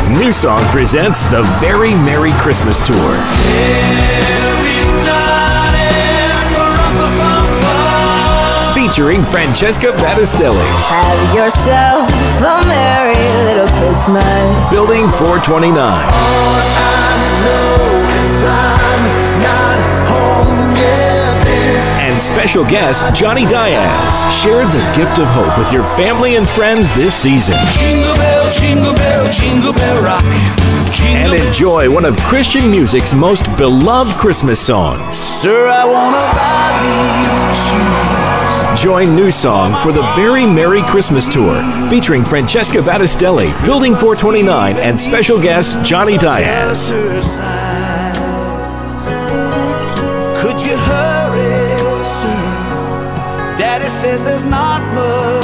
NewSong presents the Very Merry Christmas Tour. Featuring Francesca Battistelli. Have yourself a merry little Christmas. Building 429. And special guest Johnny Diaz. Share the gift of hope with your family and friends this season. Jingle bell, jingle bell, jingle bell rock. And enjoy one of Christian music's most beloved Christmas songs. Sir, I wanna buy these shoes. Join NewSong for the Very Merry Christmas Tour, featuring Francesca Battistelli, Building 429, and special guest Johnny Diaz. Could you hurry, sir? Daddy says there's not much